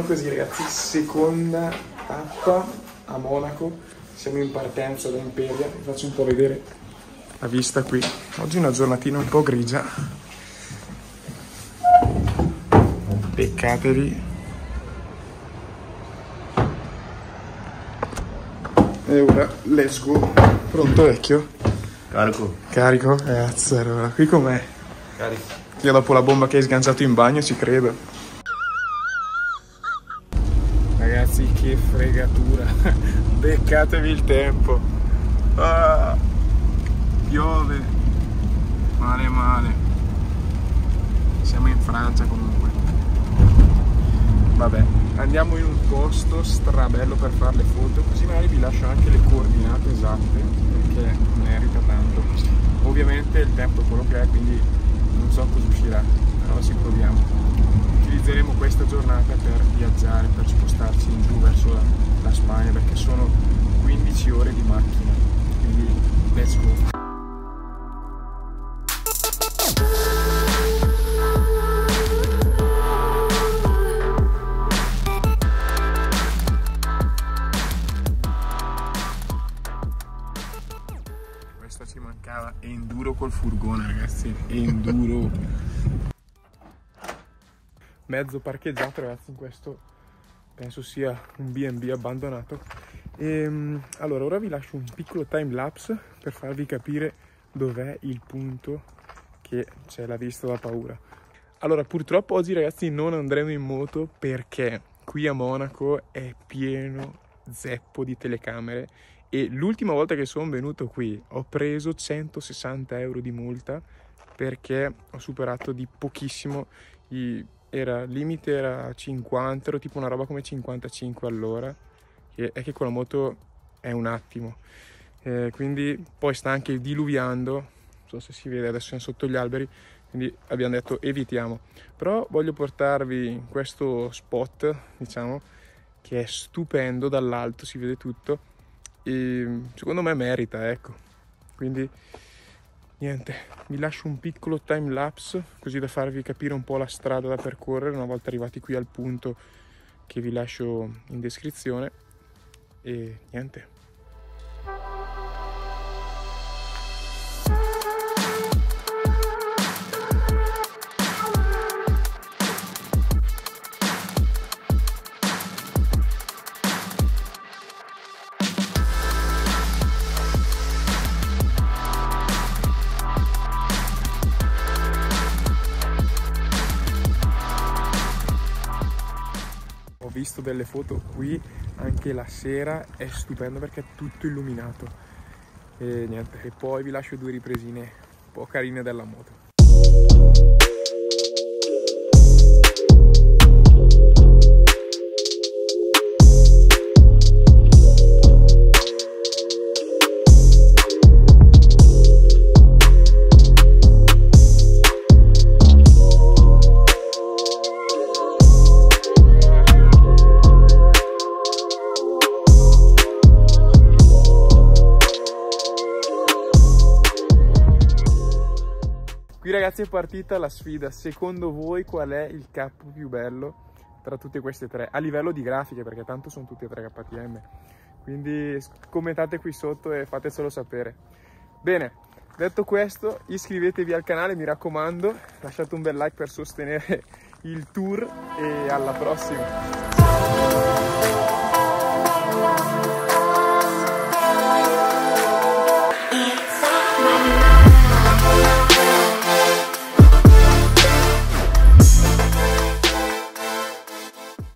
così ragazzi, seconda tappa a Monaco, siamo in partenza da Imperia, vi faccio un po' vedere la vista qui. Oggi è una giornatina un po' grigia, beccatevi. E ora let's go. Pronto vecchio? Carico. Carico? Allora, qui com'è? Carico. Io dopo la bomba che hai sganciato in bagno ci credo. Ragazzi, che fregatura. Beccatevi il tempo. Ah, piove. Male male. Siamo in Francia comunque. Vabbè, andiamo in un posto strabello per fare le foto, così magari vi lascio anche le coordinate esatte, perché merita tanto. Ovviamente il tempo è quello che è, quindi non so cosa uscirà, però ci proviamo. Utilizzeremo questa giornata per viaggiare, per spostarci in giù verso la Spagna, perché sono 15 ore di macchina, quindi let's go. Questa ci mancava, enduro col furgone ragazzi, enduro. Mezzo parcheggiato ragazzi in questo, penso sia un B&B abbandonato. Allora ora vi lascio un piccolo time lapse per farvi capire dov'è il punto che c'è la vista da paura. Allora purtroppo oggi ragazzi non andremo in moto perché qui a Monaco è pieno zeppo di telecamere e l'ultima volta che sono venuto qui ho preso 160 euro di multa perché ho superato di pochissimo il limite era 50, ero tipo una roba come 55 all'ora, che è che con la moto è un attimo, quindi poi sta anche diluviando, non so se si vede, adesso siamo sotto gli alberi, quindi abbiamo detto evitiamo. Però voglio portarvi in questo spot, diciamo, che è stupendo, dall'alto si vede tutto e secondo me merita, ecco. Quindi niente, vi lascio un piccolo time lapse così da farvi capire un po' la strada da percorrere una volta arrivati qui al punto che vi lascio in descrizione e niente. Ho visto delle foto qui, anche la sera è stupendo perché è tutto illuminato e niente, e poi vi lascio due ripresine un po' carine della moto. Qui ragazzi è partita la sfida, secondo voi qual è il capo più bello tra tutte queste tre? A livello di grafiche, perché tanto sono tutte e tre KTM, quindi commentate qui sotto e fatecelo sapere. Bene, detto questo iscrivetevi al canale, mi raccomando, lasciate un bel like per sostenere il tour e alla prossima!